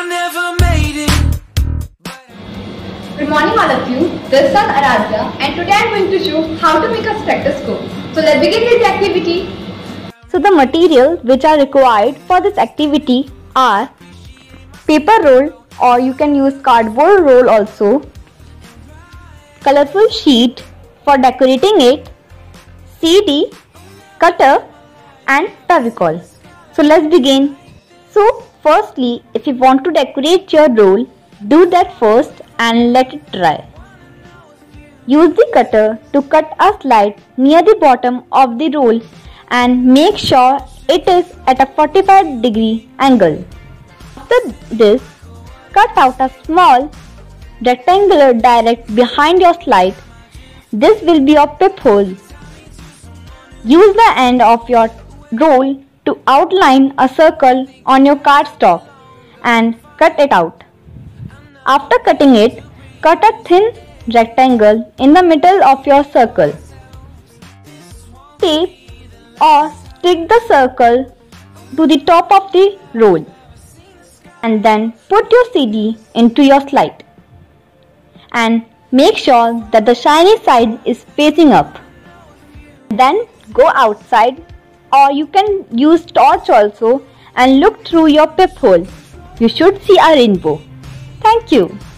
I never made it. Good morning all of you, this is Aradhya and today I am going to show how to make a stethoscope. So let's begin this activity. So the materials which are required for this activity are paper roll, or you can use cardboard roll also, colorful sheet for decorating it, CD, cutter and fevicol. So let's begin. So firstly, if you want to decorate your roll, do that first and let it dry. Use the cutter to cut a slit near the bottom of the roll and make sure it is at a 45-degree angle. After this, cut out a small rectangular direct behind your slit. This will be your pip hole. Use the end of your roll to outline a circle on your cardstock and cut it out. After cutting it, cut a thin rectangle in the middle of your circle. Tape or stick the circle to the top of the roll and then put your CD into your slit and make sure that the shiny side is facing up. Then go outside, or you can use torch also and look through your pip hole. You should see a rainbow. Thank you.